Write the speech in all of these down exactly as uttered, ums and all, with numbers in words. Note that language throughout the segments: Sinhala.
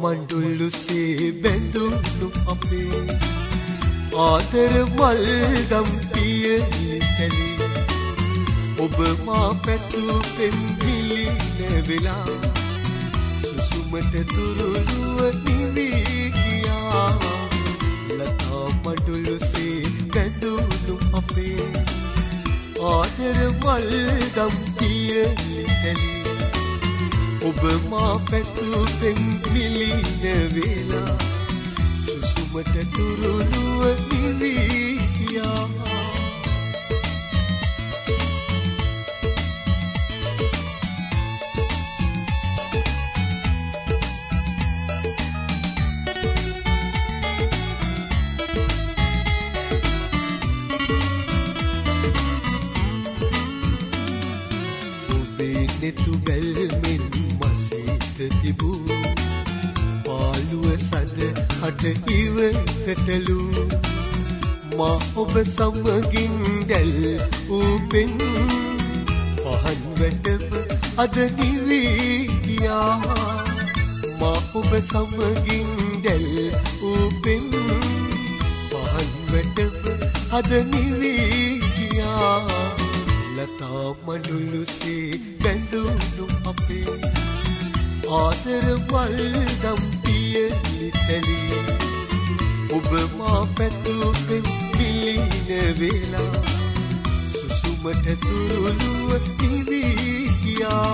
මඬුල්ලුසේ බැඳුණු අපේ ආදර මල්දම් පියලි කැලි ඔබ මා පැතු පෙම්විලි නැවෙලා සුසුමට තුරුළුව නිවී ගියා ලතා මඬුල්ලුසේ බැඳුණු අපේ ආදර මල්දම් පියලි කැලි ඔබ මා පැතු පෙම්විලි නැවෙලා සුසුමට තුරුළුව නිවී ගියා නෙතු බැල්මෙන් මසිත තිබූ පාළුව සඳ හට ඉවතටලු මා ඔබ සමගින් දැල් උපෙන් පහන් වැටම අද නිවී ගියා මා ඔබ සමගින් දැල් උපෙන් පහන් වැටම අද නිවී ගියා ලතා මඬුල්ලුසේ බැඳුණු අපේ ආදර මල්දම් පියලි කැලි ඔබ මා පැතු පෙම්විලි නැවෙලා සුසුමට තුරුළුව නිවී ගියා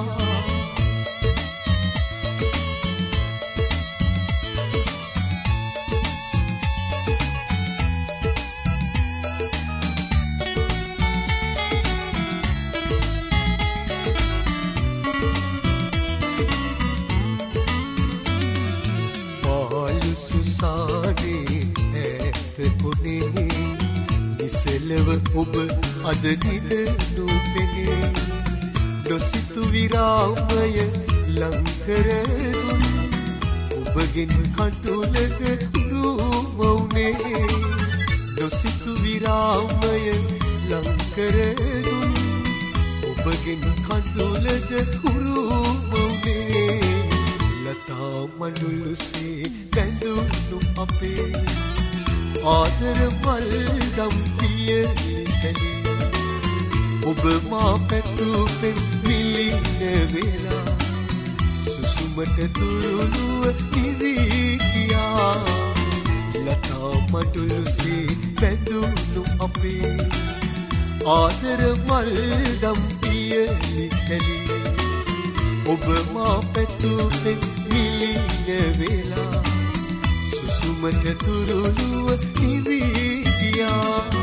නිසලව ඔබ අද නිද නොපෙනේ නොසිතු විරාමය ලංකර දුන් ඔබගෙන් කටුලක රුමවුනේ නොසිතු විරාමය ලංකර දුන් ඔබගෙන් කටුලක රුමවුනේ ලතා මඬුල්ලුසේ බැඳුණු අපේ ආදර මල්දම් පියලි කැලි ඔබ මා පැතු පෙම්විලි නැවෙලා සුසුමට තුරුළුව නිවී ගියා ලතා මඬුල්ලුසේ බැඳුණු අපේ ආදර මල්දම් පියලි කැලි ඔබ මා පැතු පෙම්විලි නැවෙලා සුසුමට තුරුළුව නිවී ගියා